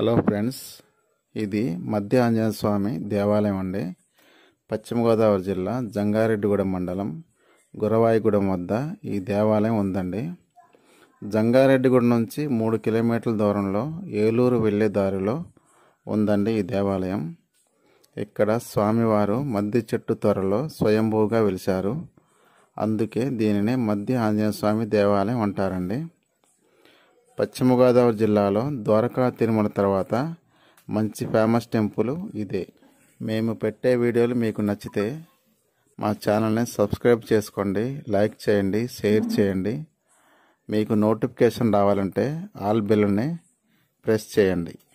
Hello friends, ఇది మధ్య ఆంజనేయ స్వామి దేవాలయం అండి. పశ్చిమ గోదావరి జిల్లా జంగారెడ్డిగూడెం మండలం గురవాయిగూడెం వద్ద ఈ దేవాలయం ఉందండి. జంగారెడ్డిగూడెం నుంచి 3 కిలోమీటర్ల దూరంలో ఏలూరు వెళ్ళే దారిలో ఉందండి ఈ దేవాలయం. ఇక్కడ స్వామివారు మద్ది చెట్టు త్వరలో స్వయంభూగా వెలిశారు. అందుకే దీనిని మధ్య ఆంజనేయ స్వామి దేవాలయం అంటారండి. పశ్చిమ గోదావరి జిల్లాలో ద్వారకా తిరుమల తర్వాత మంచి ఫేమస్ టెంపుల్ ఇదే. మేము పెట్టే వీడియోలు మీకు నచ్చితే మా ఛానల్ని సబ్స్క్రైబ్ చేసుకోండి, లైక్ చేయండి, షేర్ చేయండి. మీకు నోటిఫికేషన్ రావాలంటే ఆల్ బెల్ని ప్రెస్ చేయండి.